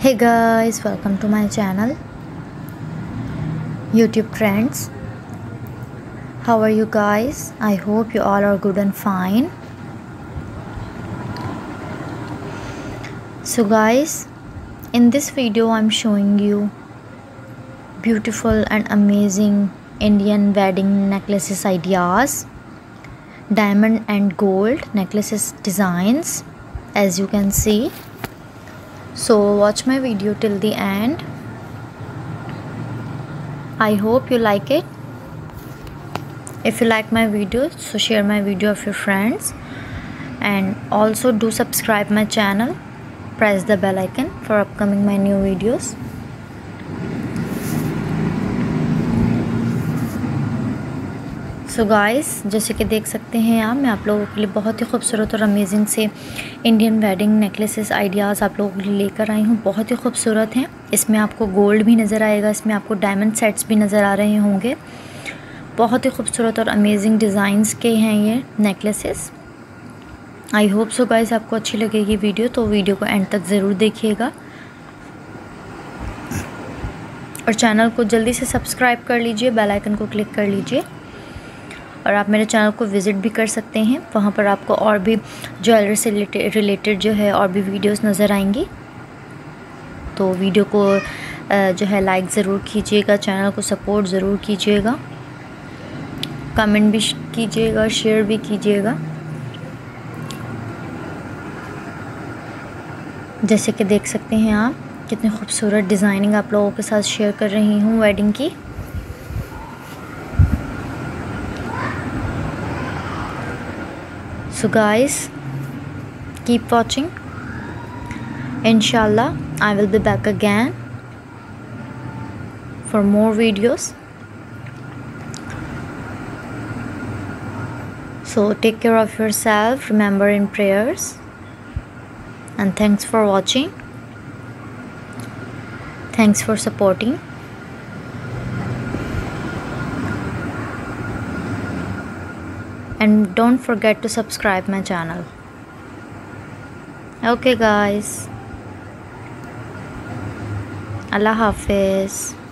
Hey guys, welcome to my channel YouTube Trends. How are you guys? I hope you all are good and fine. So guys, in this video I'm showing you beautiful and amazing Indian wedding necklaces ideas, diamond and gold necklaces designs, as you can see. So watch my video till the end. I hope you like it. If you like my video, so share my video with your friends, and also do subscribe my channel. Press the bell icon for upcoming my new videos. So guys, जैसे कि देख सकते हैं आप, मैं आप लोगों के लिए बहुत ही खूबसूरत और अमेजिंग से इंडियन वेडिंग नेकलेसेस आइडियाज़ आप लोगों के लिए लेकर आई हूँ। बहुत ही खूबसूरत हैं। इसमें आपको गोल्ड भी नज़र आएगा, इसमें आपको डायमंड सेट्स भी नज़र आ रहे होंगे। बहुत ही खूबसूरत और अमेजिंग डिज़ाइंस के हैं ये necklaces. I hope so guys आपको अच्छी लगेगी वीडियो, तो वीडियो को एंड तक ज़रूर देखिएगा और चैनल को जल्दी से सब्सक्राइब कर लीजिए, बेल आइकन को क्लिक कर लीजिए। और आप मेरे चैनल को विज़िट भी कर सकते हैं, वहाँ पर आपको और भी ज्वेलरी से रिलेटेड जो है और भी वीडियोस नज़र आएंगी। तो वीडियो को जो है लाइक ज़रूर कीजिएगा, चैनल को सपोर्ट ज़रूर कीजिएगा, कमेंट भी कीजिएगा, शेयर भी कीजिएगा। जैसे कि देख सकते हैं आप, कितनी खूबसूरत डिज़ाइनिंग आप लोगों के साथ शेयर कर रही हूँ वेडिंग की। So guys, keep watching. Inshallah, I will be back again for more videos. So take care of yourself, remember in prayers, and thanks for watching. Thanks for supporting. And don't forget to subscribe my channel. Okay guys, Allah Hafiz.